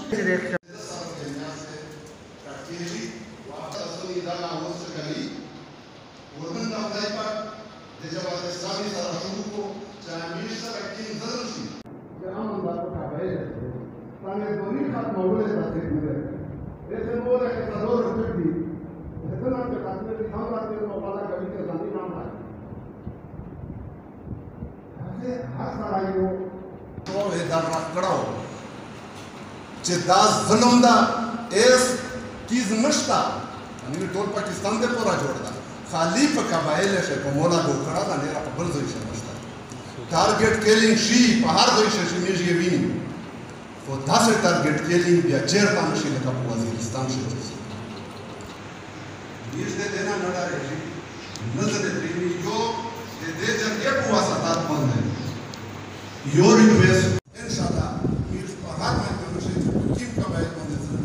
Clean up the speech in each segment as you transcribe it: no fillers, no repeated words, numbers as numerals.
urmând la Khudai Pak, de Jabhat Islami sara shuru ko, chahe amir sara kin zarur shi. Ke am andar ka gaye, tane doni khat mawle tasir mile. Aise mawle ke sador fitdi. Isna ke khatme ki ham raate ko wala kabi ke zani naam hai. Aise har sarai ko to edar rakda ho. Che das zulum da es kiz nashta. Ani tol Pakistan de pura jodda. खाली पे कबाइल है को मोला गोकड़ा ना नेरा पर बल जोइश मस्ता टारगेट किलिंग शी पहाड़ जोइश शिमिज ये विनी वो 10 टारगेट किलिंग बिया चेर तामशी लका वजीरिस्तान से नीज दे देना नडा रे नजर प्रेमी जो दे जरके पुआ सतात बंद है यो रिक्वेस्ट इंशाल्लाह नीज पहाड़ में तमशे किम कबाइल बंद है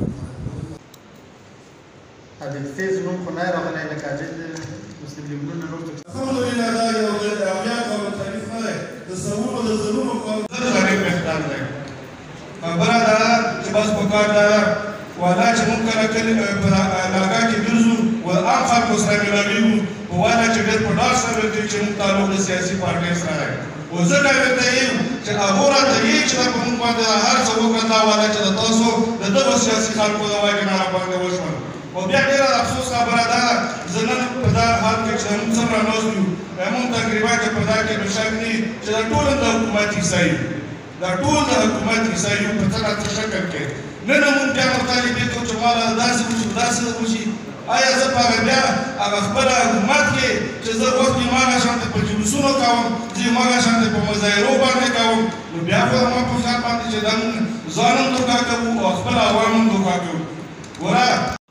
هذا الفيز نوم خناير على إنك عجل مسلم يقولون نروح الحمد لله لا يوجد أولياء ومتعرف عليه تصور وتصور وقال غريب محتاج لك برادر جباس بكادر ولا ممكن كل لاقا كبيرزو والآخر مسلم يلاقيه ولا جبت بدار سبب تيجي مطالب السياسي بارتي إسرائيل وزنا بتأييد كأبورا تأييد كذا بمن بعد هر سبب كذا ولا كذا تاسو لده السياسي خالق ولا كنا ربنا وشمن وبیا ډیر افسوس خبره ده زنن په دا حال کې چې موږ څومره نوځو موږ تقریبا کې په دا کې نشک دي چې دا ټول د حکومت حصہ دا ټول د حکومت حصہ یو په څه شکل کې نه موږ بیا مطالبه کوو چې مالا داسې وشي آیا زه په بیا هغه خپل حکومت کې چې زه وخت یې مالا شانته په جلوسونو کوم چې مالا شانته په مظاهرو باندې کوم نو بیا خو ما په ځان باندې چې دا ځانم دوکا کوو او خپل عوام دوکا کوو ورا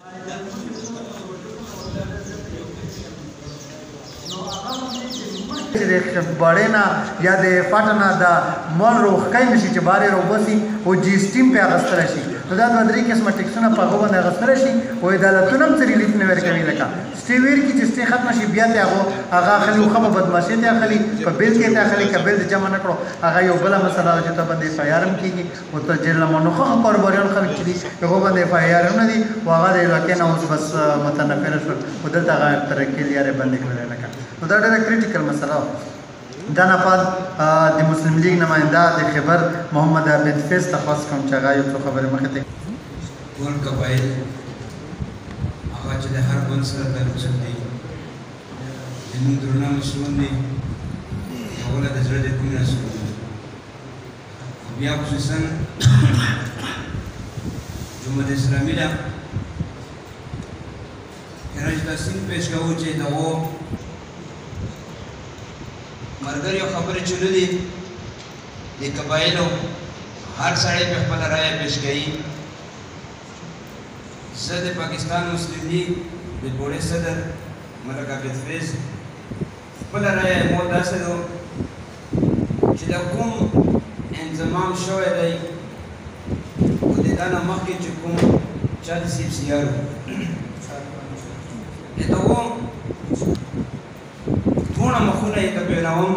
बड़े ना या दे फाटना दा मन रोख कई नशी च बारे रो बसी ओ जी स्टीम पे अगस्तर शी तो दा मदरी किस्म टेक्सना पागो बंद अगस्तर शी ओ अदालतुनम तरी लिफ ने वर कमी लका स्टीवेर की जिस्ते खत्म शी बिया ते आगो आगा खली खब बदमाशी ते खली कबिल के ते खली कबिल जमा नकरो आगा यो बला मसला जो तो बंदे फायरम की वो तो जेल मन खो पर बरियन खल की यो बंदे फायरम नदी वागा दे लके ना उस बस मतनफर शो उधर ता तरक्की लिया रे बंदे कर लका तो दा क्रिटिकल मसला دانا پاد د مسلم لیگ نماینده د خبر محمد بن فیض تخواست کوم چې هغه یو څه خبرې مخې ته ټول قبایل هغه چې د هر بل سره تعلق دي زموږ درونه مسلمان دي اوله د زړه د کومې مسلمان دي بیا خصوصا جمهوریت اسلامي ده کله چې تاسو پیش کوو چې دا مرګر یو خبرې چلولې د قبایلو هر سړی په خپل رایه پیش کوي زه د پاکستان مسلم لیگ د بوډۍ صدر ملک عابد فیض خپله رایه مو داسې ده چې دا کوم انضمام شوی دی او د دا نه مخکې چې کوم چا د سیب سیارو د هغو ټول مخونه یې ته بیانوم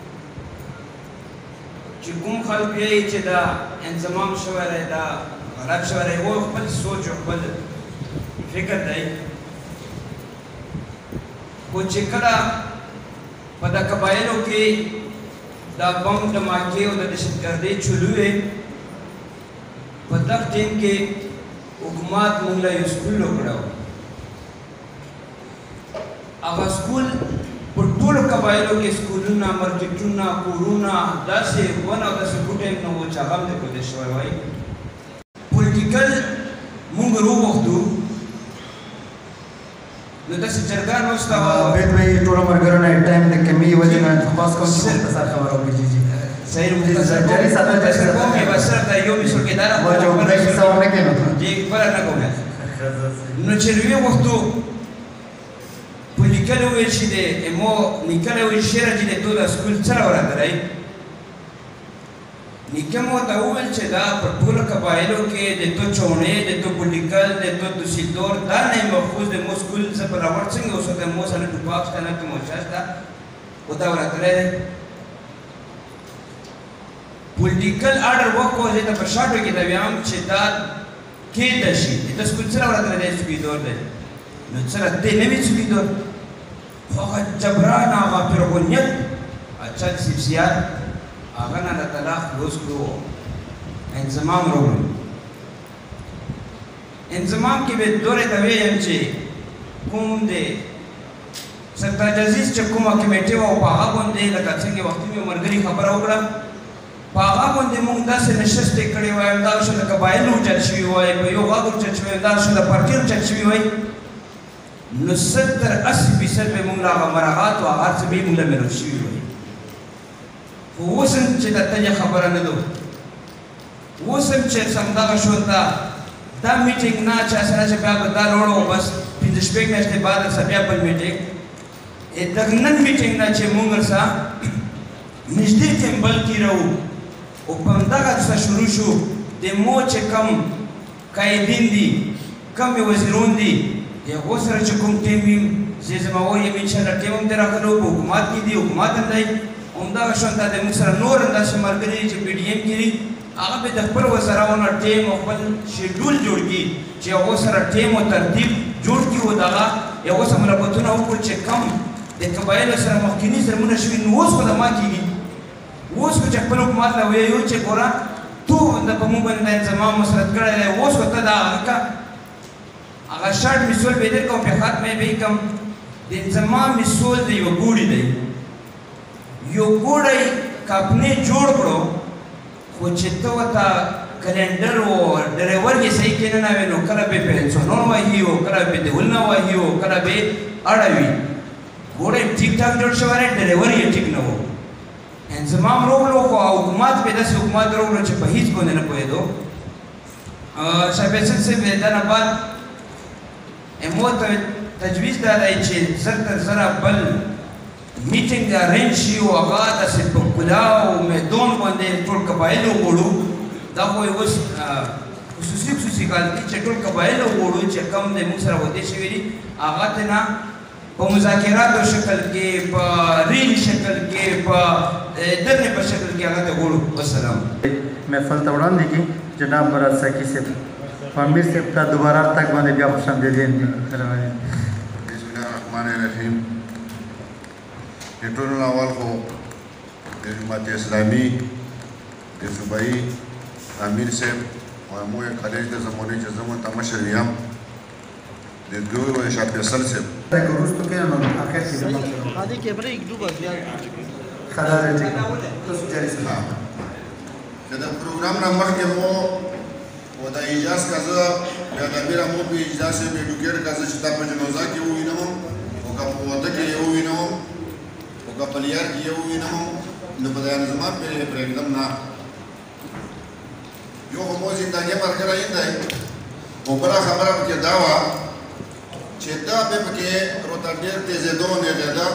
چې کوم خلک یې چې دا انضمام شوی دی دا غلط شوی دی هغوی خپل سوچ او خپل فکر دی خو چې کله په دا قبایلو کې دا بم دماکې او د دهشتګردۍ چلوې په دغه ټیم کې حکومت موږ له یو سکول وکړو هغه سکول په ټولو قبایلو کې سکولونه مرکټونه کورونه داسې ونه او داسې بوټي نه وو چې هغه هم پرېښودل شوی وای پولیټیکل موږ راوغوښتو نو داسې جرګه نوسته وه بید بھائی ټولو ملګرو نه ټایم د کمي وجې نه خواست کوم چې مختصر خبره وکړي صحیح مختصر کوم یې به صرف دا یو مثال کې دا نه جی بله نه کوم نو چې راوغوښتو لیکلی وویل چې د مو لیکلی وویل شعر چې د تو دا سکول څه راورغلی نیکه مو ورته وویل چې دا په ټولو قبایلو کې د تو چونې د تو پولیټیکل د تو دوسیدور دا نه محفوظ د مو سکول څه په راوړ څنګه اوس د مو سره ټوپاک شته نه کې مو شته او دا ورغلی دی پولیټیکل آرډر وکړو زه ته په شاټو کې دا وایم چې دا کېده شي د سکول سره ورته دی څوکیدور دی نو سره دی نه وي څوکیدور خو هغه جبران هغه فرعونیت اچل سیفسیات هغه نه الله تعالی خلوص کړو انضمام راوړو انضمام کې به دورې ته ویم چې کوم دی سرتاج عزیز چې کومه کمیټې وه په هغه باندې لکه څنګه وختي مې ملګري خبره وکړه په هغه باندې موږ داسې نشستې کړې وای دا شو د قبایلو اوچت شوي وای په یو غږ اوچت شوي وای دا شو د پارټي اوچت شوي وای نو 70-80% به موږ هغه مراعات او هر څه به موږ له ملو شوي وای خو اوس هم چې د تجه خبره نه ده اوس هم چې همدغه شو دا میټینګ نه چا سره چې بیا به دا وروړو بس 15 میاشتې بعد سره بیا بل میټینګ دغه نن میټینګ نه چې موږ سره نږدې ټیمبل کې راو او په همدغه څه شروع شو د مو چې کم قایدین دي کم وزیرون دي هغو سره چې کوم ټیم وي زه زما وایم انشاءالله ټیم هم دی راغلی په حکومت کې دي حکومت هم دی همدغه شانته د موږ سره نور همداسې ملګري چې پي ډي ایم کې دي هغه به د خپل وزراونه ټیم او خپل شیډول جوړ کړي چې هغو سره ټیم او ترتیب جوړ کړي او دغه هغو سره ملاقاتونه وکړو چې کم د قبایلو سره مخکیني ظلمونه شوي نو اوس خو د ما کېږي اوس خو چې خپل حکومت له ویو چې ګوره تو د په موږ باندې د انضمام مسرت کړی دی اوس خو ته دا هغه شرط مثول به در کوم په خط مې به کوم د انضمام مثول د یو ګوړی دی یو ګوړی کپنې جوړ کړو خو چې ته ورته کلنډر و ډرایور یې صحیح کې نه وي نو کله به پنسونون وهي او کله به دیول نه وهي او کله به اړوي ګوړی ټیک ټاک جوړ شوی دی ډرایور یې ټیک نه و انضمام راغلو خو حکومت به داسې حکومت راغلو چې په هیڅ باندې نه پوهېدو شاه فیصل صاحب دا نه بعد امو ته تجویز دا دی چې زر تر زره بل میټینګ ارینج شي او هغه داسې په کلاو میدان باندې ټول قبایلو وغواړو دا خو اوس خصوصي کار دی چې ټول قبایلو وغواړو چې کم د موږ سره ودې شوي دي هغه ته نه په مذاکراتو شکل کې په ریل شکل کې په دغه په شکل کې هغه ته وړو والسلام محفل ته وړاندې کې جناب مراد ساقي صاحب امیر صاحب ته دوباره تک باندې بیا خوش آمدید بسم الله الرحمن الرحیم ټول اول خو د جماعت اسلامي د صوبایي امیر صاحب او مو کالج د زمونې چې زمون ته مشر یم د دوی شاه فیصل صاحب دا ګورستو کې نو اخر کې زمون هذه کیمرې یک دوه بیا خلاص دی تاسو جاري سلام دا پروګرام نه مخکې مو او دا اجازه کزه یا د امیر مو په اجازه به ډوګر کزه چې تا په جنازه کې وینم او کا په وته کې وینم او کا په لیار کې وینم نو په دغه زمان په پروګرام نه یو مو زندګي برقرار دی او بل خبره کې دا وا چې دا به کې روتاډر ته زیدونه ده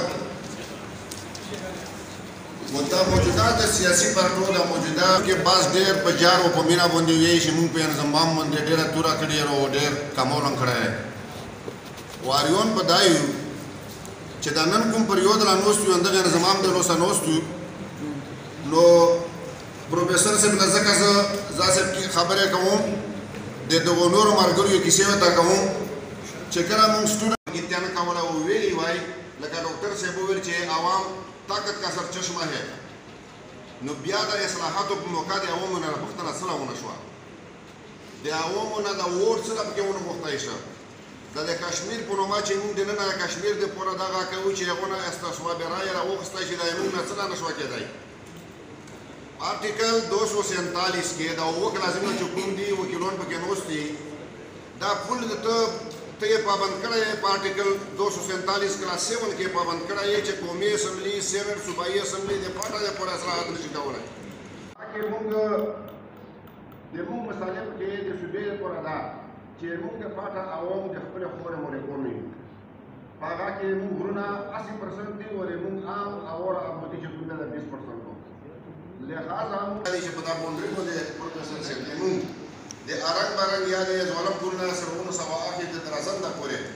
وتا موجوده د سیاسي پارټو د موجوده کې باز ډېر په جار او په مینا باندې وی چې موږ په انضمام باندې ډېر تورا کړی او ډېر کمولن کړی واریون په دایو چې د نن کوم پریود لا نوستو اندغه انضمام د لوس نوستو نو پروفیسور صاحب نه ځکه زاسب کی خبره کوم د دغه نور مرګرو کیسه وتا کوم چې کله موږ سټوډنټ کې تیان کوله او ویلی وای لکه ډاکټر صاحب ویل چې عوام طاقت کا سرچشمه ہے نو بیا د اصلاحاتو په موقع د عوامو نه پوښتنه سره ونه شوه د عوامو نه د ووټ سره پکې ونه پوښتنه شوه د کشمیر په نومه چې موږ دننه د کشمیر د پوره دغه کوو چې هغه نه استثوا به رایه راوخسته چې د موږ نه څه نه شوه کېدای آرټیکل 247 کې دا وکړه لازم چې کوم دي وکیلون پکې نوستي دا فل د ته پابند کړی په آرټیکل 247 کلاس 7 کې پابند کړی چې قومي اسمبلی سینټ صوبایي اسمبلی د پټه د پوره اصلاحات نشي کولای چې موږ د موږ مسالې په کې د صوبې لپاره دا چې موږ د پټه عوام د خپل خبره مونږ کوو په هغه کې موږ غرونه 80% دي او موږ عام اور ابودي چې کومه ده 20% لہذا موږ چې په دا باندې باندې پروفیسور صاحب موږ د ارنګ بارنګ یا د ځوانم پورنا سرونو سوا اخی د درازن د پورې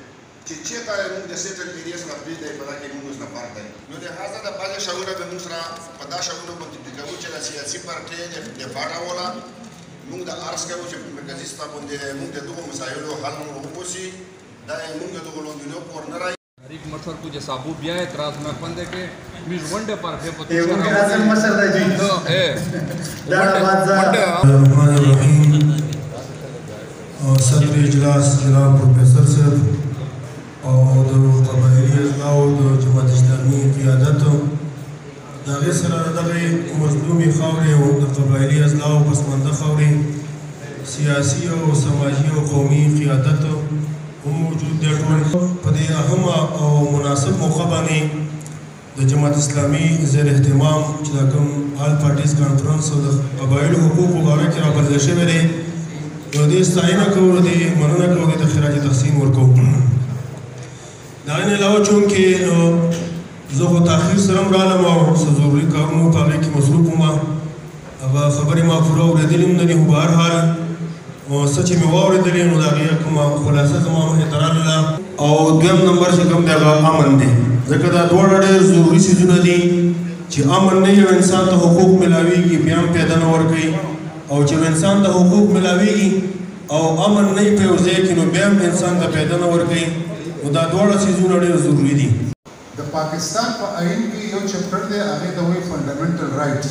چې چېرته موږ د سیټل ایریا سره پرېږدی په دا کې موږ اوس نه فرق دی نو لهذا د بعضې شعورونه به موږ سره په دا شعورونه باندې تطبیق کوو چې د سیاسي پارټۍ د دفاع ډوله موږ د عرض کوو چې په مرکزي سطح باندې موږ د دغو مسایلو حل موږ وکوسي دا موږ د دغو لوندونو کور نه رای तारीख मसर को जैसा अबू बिया एतराज में पंदे के मिस वनडे पर है पता ये वो राजन मसर दा जी ए दादा बाजा रहमान रहीम और सदर इजलास जनाब प्रोफेसर साहब और कबायली अजला और जमात इस्लामी क़यादत दागे सरा दगे मजलूमी खौरे और कबायली अजला और पसमंदा खौरे सियासी और समाजी और कौमी क़यादत موجود دی ټول په دې اهم او مناسب موقع باندې د جماعت اسلامي زیر اهتمام چې دا کوم آل پارټیز کانفرنس او د قبایلو حقوقو باره کې رابلل شوی دی نو دې ستاینه کوو دې مننه کوو د خراج تحسین ورکوو د هغې نه علاوه چونکې زه خو تاخیر سره هم رالم او څه ضروري کارونه په هغې کې مصروف وم هغه خبرې ما پوره اورېدلې هم نه دي خو بهرحال څه چې مې واورېدلې نو د هغې کومه خلاصه زما مخې ته راغله او دویم نمبر چې کوم دی هغه امن دی ځکه دا دواړه ډېر ضروري څیزونه دي چې امن نه یو انسان ته حقوق ملاویږي بیا هم پیدا نه ورکوي او چې انسان ته حقوق ملاویږي او امن نه یې په یو ځای کې نو بیا هم انسان ته پیدا نه ورکوي نو دا دواړه څیزونه ډېر ضروري دي د پاکستان په آئین کې یو چپټر دی هغې ته وایي فنډامنټل رایټس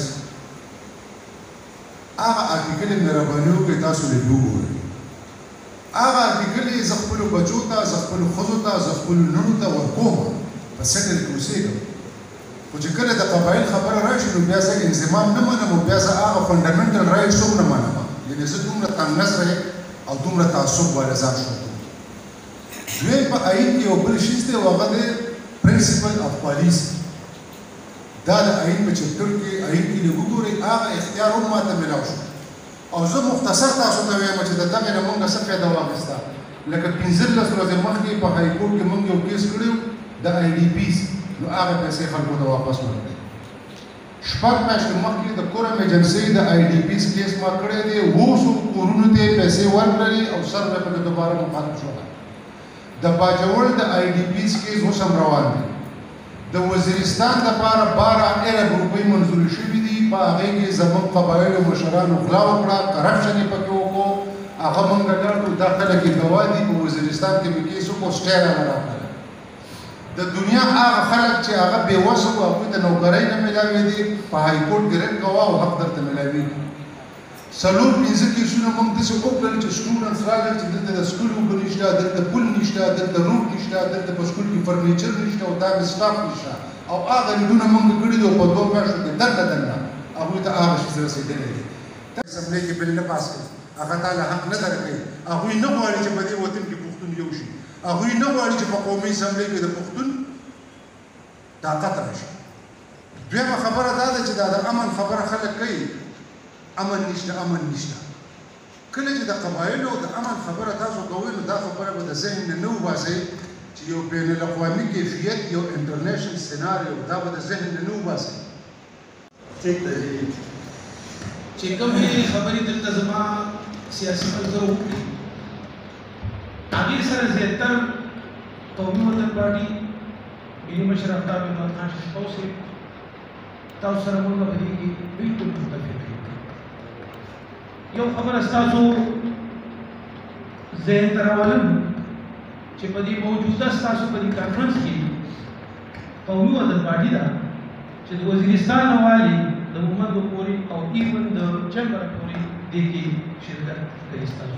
هغه ارټیکل یې مهرباني وکړئ تاسو لږ وګورئ هغه ارټیکل یې زه خپلو بچو ته زه خپلو ښځو ته زه خپلو لوڼو ته ورکوم په سیټل کې اوسېږم خو چې کله د قبایل خبره راشي نو بیا زه انضمام نه منم او بیا زه هغه فنډامنټل رایټس هم نه منم یعنې زه دومره تنګ نظره او دومره تعصب والا ځان ښودم دویم په آئین کې یو بل شیز دی او هغه دی پرنسپل اف پالیسي دا د آئین په چپټر کې آئین کې لږ وګورئ هغه اختیار هم ماته میلاو شو او زه مختصر تاسو ته وایم چې د دغې نه موږ څه فایده واخیسته لکه 15 ورځې مخکې په های کورټ کې موږ یو کیس کړی و د آی ډي پیز نو هغه پیسې خلکو ته واپس ورکړې شپږ میاشتې مخکې د کورم ایجنسۍ د آی ډي پیز کیس ما کړی دی 200 کورونو ته پیسې ورکړلې او سر به پکې دوباره مخالف شوله د باجوړ د آی ډي پیز کیس اوس هم روان دی د وزیرستان لپاره 12 ارب روپۍ منظوري شوي دي په هغې کې زموږ قبایلو مشرانو غلا وکړه کرپشن یې پکې وکړو هغه موږ ګډ کړو دا خلک یې ګواه دي په وزیرستان کې مې کیس وکړو سټی رانه راکړله د دنیا هغه خلک چې هغه بېوسه وو هغوی ته نوکرۍ نه میلاوېدې په های کورټ ګرېډ ګواه او حق درته میلاوېږي 4-5 کیسونه موږ داسې وکړل چې سټوډنټس راغلل چې دلته د سکول اوبه نشته دلته پل نشته دلته روډ نشته دلته په سکول کې فرنیچر نشته او دا مې سټاف نشته او هغه لیدونه موږ کړي دي او په 2 میاشتو کې دننه هغوی ته هغه شي رسېدلی دی اسمبلۍ کې بل نه پاس کړي هغه تا له حق نه درکوي هغوی نه غواړي چې په دې وطن کې پښتون یو شي هغوی نه غواړي چې په قومي اسمبلۍ کې د پښتون طاقت راشي دویمه خبره دا ده چې دا د امن خبره خلک کوي امن نشته امن نشته کله چې د قبایلو د امن خبره تاسو کوئ نو دا خبره به د ذهن نه نه وباسئ چې یو بین الاقوامي کیفیت یو انټرنیشنل سیناریو دا به د ذهن نه نه وباسئ ٹھیک دی چې کومې خبرې دلته زما سیاسي ملګرو وکړي هغې سره زیاتر قومي وطن پارټي ملي مشر آفتاب احمد خان شفاو صاحب تاسو سره موږ په دې کې بلکل متفق یو خبره ستاسو ذهن ته راولم چې په دې موجوده ستاسو په دې کانفرنس کې قومي وطن پارټي ده چې د وزیرستان نه والي د محمد پورې او ایون د چمبر پورې دې کې شرکت کوي ستاسو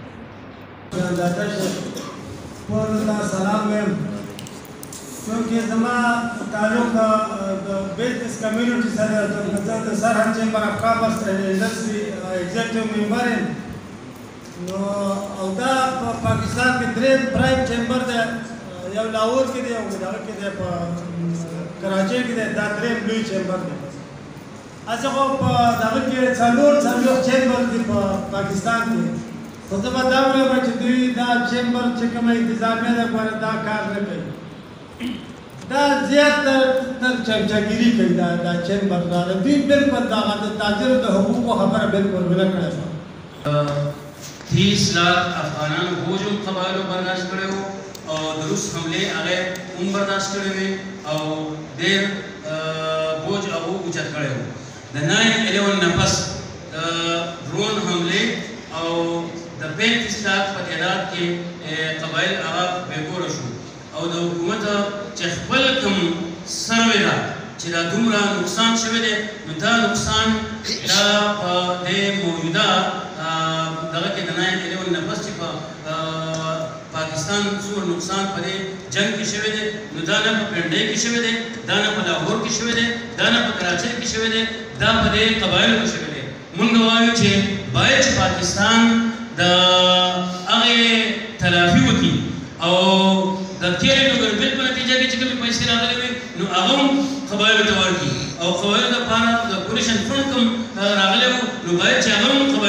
ټول ته سلام وایم چونکې زما تعلق د بزنس کمیونټي سره زه د سرحد چیمبر اف کامرس انډسټري ایگزیکټیو ممبر یم نو او دا په پاکستان کې درې پرایم چیمبر دی یو لاهور کې دی او دغه کې دی په کراچۍ کې دی دا درې لوی چیمبر دی هسې خو په دغه کې څلور چیمبر دي په پاکستان کې خو زه به دا ووایم چې دوی دا چیمبر چې کومه انتظامیه ده لپاره دا کار نه کوي دا زیات تر چمچاګیري کوي دا چیمبر دا دوی بالکل دغه د تاجرو د حقوقو خبره بالکل ونه کړې وه 30 लाख افغانانو هجوم قبایلو برداشت کړی و او د روس حملې هغه هم برداشت کړې وې او ډېر بوج هغه اوچت کړی و. د 9/11 نه پس د ډرون حملې او د 35 لاک په تعداد کې قبایل هغه بېکوره شو او د حکومت چې خپل کوم سروې ده چې دا دومره نقصان شوی دی نو دا نقصان دا په دې موجوده دغه کې د 9/11 نه پس چې په پاکستان څومره نقصان په دې جنګ کې شوی دی نو دا نه په پنډۍ کې شوی دی، دا نه په لاهور کې شوی دی، دا نه په کراچۍ کې شوی دی، دا په دې قبایلو کې شوی دی. مونږ وایو چې باید چې پاکستان د هغې تلافي وکړي او د تېرې ډوګربیل په نتیجه کې چې کومې پیسې راغلې وي نو هغه هم قبایلو ته ورکړي او قبایلو لپاره د کولیشن فنډ کوم راغلی و نو باید چې هغه هم